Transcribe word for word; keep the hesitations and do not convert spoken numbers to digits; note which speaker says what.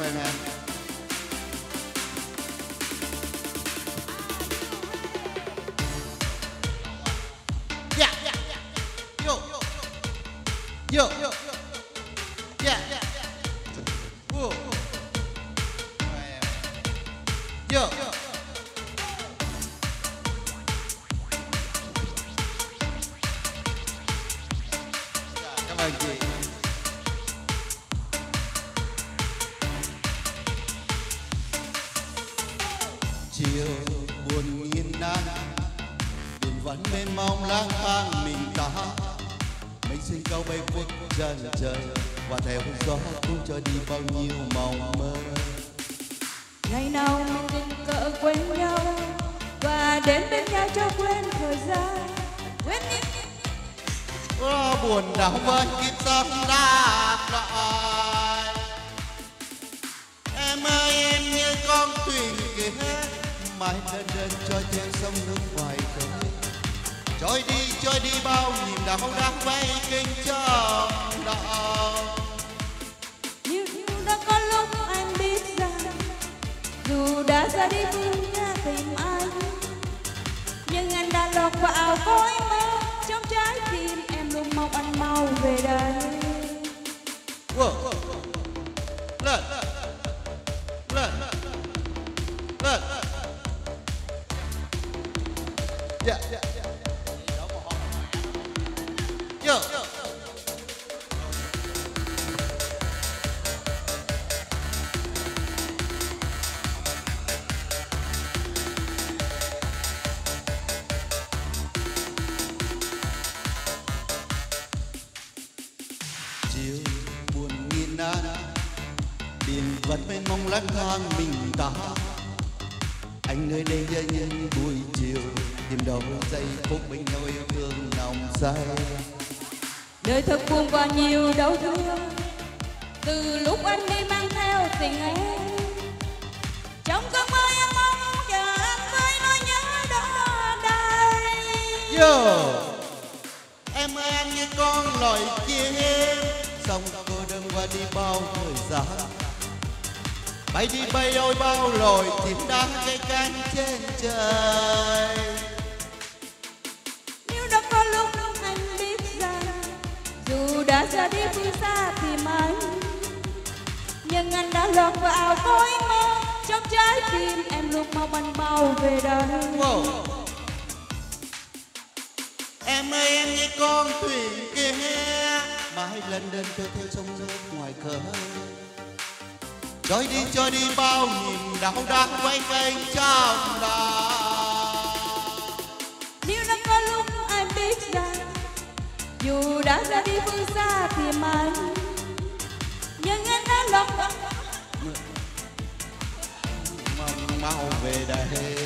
Speaker 1: ơn em. Yeah, yeah, yeah. Yo, yo, yo, yeah, yeah. Whoa. Yo. Cảm ơn chị. Chiều buồn nghiêng nan, biển vẫn mênh mông lang thang mình ta. Mấy sinh câu bay khuất dần trời, và theo gió cuốn cho đi bao nhiêu mộng mơ.
Speaker 2: Ngày nào mình tình cờ quên nhau, và đến bên nhau cho quên thời gian. Quên đi.
Speaker 1: Có buồn đau với kiếp sống đã lại. Em ơi em như con thuyền kia, mãi đơn đơn trôi theo sông nước ngoài khơi. Trôi đi trôi đi bao niềm đau đang vây kinh trong lòng.
Speaker 2: Nhưng đã có lúc anh biết rằng, dù đã ra đi phương xa tìm anh, nhưng anh đã lọt vào cõi mơ. Trong trái tim em luôn mong anh mau về đây.
Speaker 1: Whoa. Lên lên lên. Yeah, yeah, yeah. Yo. Chiều buồn nghiêng nan, biển vẫn mênh mông lang thang mình ta. Anh nơi đây như những buổi chiều, tìm đâu giây phút bên nhau yêu thương nồng say.
Speaker 2: Đời thật buồn và nhiều đau thương, từ lúc anh đi mang theo tình em. Trong cơn mơ em mong chờ anh với nỗi nhớ đó đây.
Speaker 1: Yo. Em ơi anh như con loài chim, sông cô đơn qua đi bao thời gian. Bay đi bay ôi bao loài chim đang cây cánh trên trời.
Speaker 2: Nếu đã có lúc anh biết rằng, dù đã ra đi phương xa tìm anh, nhưng anh đã lọt vào cõi mơ. Trong trái tim em luôn mong anh mau về đây.
Speaker 1: Wow. Em ơi em như con thuyền kia, mãi lần đơn trôi theo sông nước ngoài khơi. Trôi đi trôi đi bao niềm đau đang quay quanh trong lòng.
Speaker 2: Nếu đã có lúc anh biết rằng, dù đã ra đi phương xa tìm anh, nhưng anh đã lọt vào
Speaker 1: Mong mau về đây.